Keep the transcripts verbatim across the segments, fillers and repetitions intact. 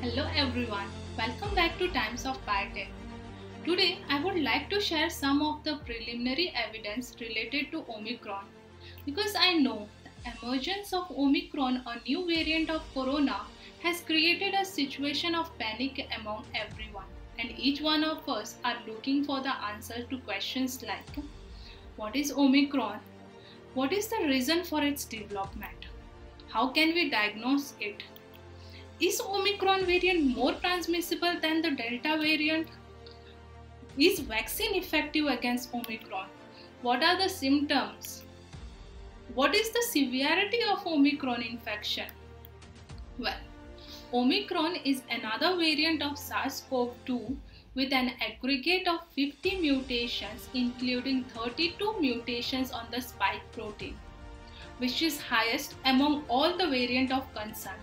Hello everyone, welcome back to Times of Biotech. Today I would like to share some of the preliminary evidence related to Omicron because I know the emergence of Omicron, a new variant of corona, has created a situation of panic among everyone, and each one of us are looking for the answer to questions like what is Omicron? What is the reason for its development? How can we diagnose it? Is Omicron variant more transmissible than the Delta variant? Is vaccine effective against Omicron? What are the symptoms? What is the severity of Omicron infection? Well, Omicron is another variant of SARS CoV two with an aggregate of fifty mutations, including thirty-two mutations on the spike protein, which is highest among all the variants of concern.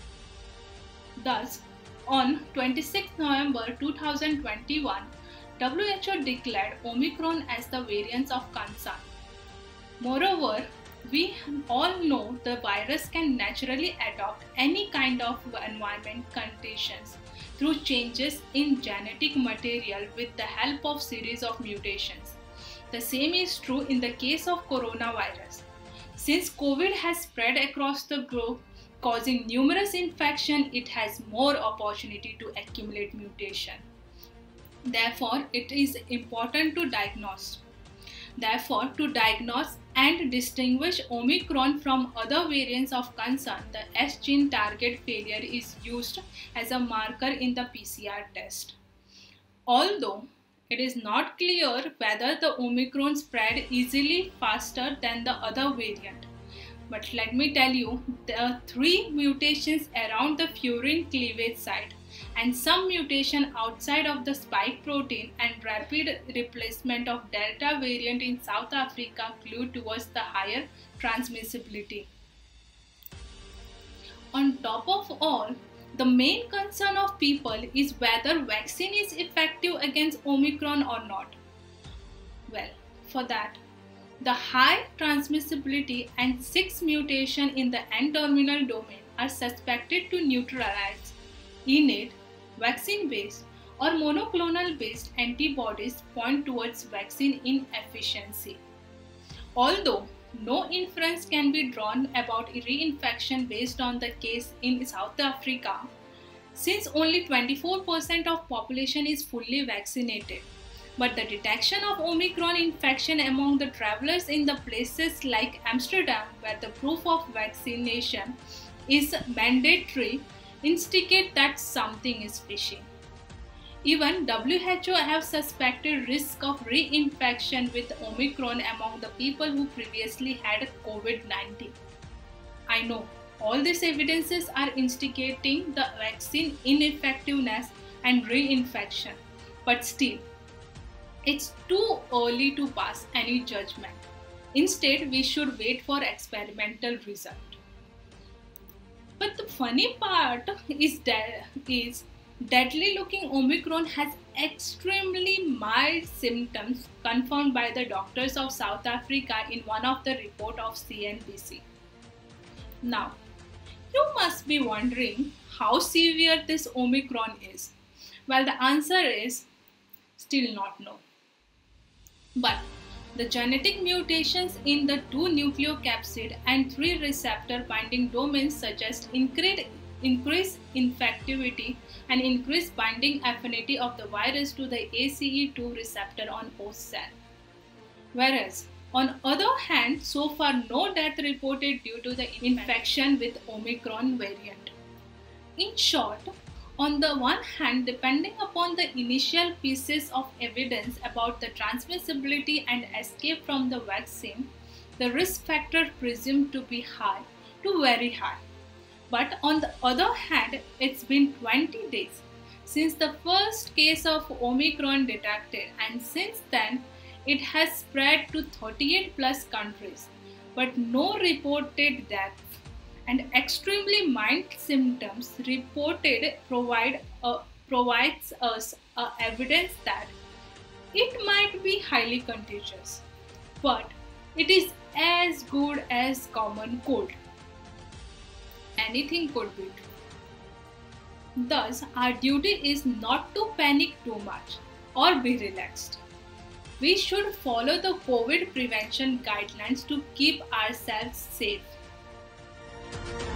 Thus, on twenty-sixth November two thousand twenty-one, W H O declared Omicron as the variant of concern. Moreover, we all know the virus can naturally adopt any kind of environment conditions through changes in genetic material with the help of series of mutations. The same is true in the case of coronavirus. Since COVID has spread across the globe, causing numerous infections, it has more opportunity to accumulate mutation. Therefore, it is important to diagnose. Therefore, to diagnose and distinguish Omicron from other variants of concern, the S gene target failure is used as a marker in the P C R test. Although it is not clear whether the Omicron spread easily faster than the other variant. But let me tell you, there are three mutations around the furin cleavage site and some mutation outside of the spike protein and rapid replacement of Delta variant in South Africa clue towards the higher transmissibility. On top of all, the main concern of people is whether vaccine is effective against Omicron or not. Well, for that, the high transmissibility and six mutation in the N-terminal domain are suspected to neutralize innate, vaccine-based or monoclonal-based antibodies point towards vaccine inefficiency. Although no inference can be drawn about reinfection based on the case in South Africa, since only twenty-four percent of population is fully vaccinated. But the detection of Omicron infection among the travelers in the places like Amsterdam, where the proof of vaccination is mandatory, indicate that something is fishy. Even W H O have suspected risk of reinfection with Omicron among the people who previously had COVID nineteen. I know all these evidences are instigating the vaccine ineffectiveness and reinfection, but still, it's too early to pass any judgment. Instead, we should wait for experimental result. But the funny part is that is deadly looking Omicron has extremely mild symptoms confirmed by the doctors of South Africa in one of the report of C N B C. Now, you must be wondering how severe this Omicron is. Well, the answer is still not known. But the genetic mutations in the two nucleocapsid and three receptor binding domains suggest increased, increased infectivity and increased binding affinity of the virus to the A C E two receptor on host cell. Whereas, on other hand, so far no death reported due to the infection with Omicron variant. In short, on the one hand, depending upon the initial pieces of evidence about the transmissibility and escape from the vaccine, the risk factor presumed to be high to very high. But on the other hand, it's been twenty days since the first case of Omicron detected, and since then it has spread to thirty-eight plus countries, but no reported deaths. And extremely mild symptoms reported provide uh, provides us uh, evidence that it might be highly contagious, but it is as good as common cold. Anything could be true. Thus, our duty is not to panic too much or be relaxed. We should follow the COVID prevention guidelines to keep ourselves safe.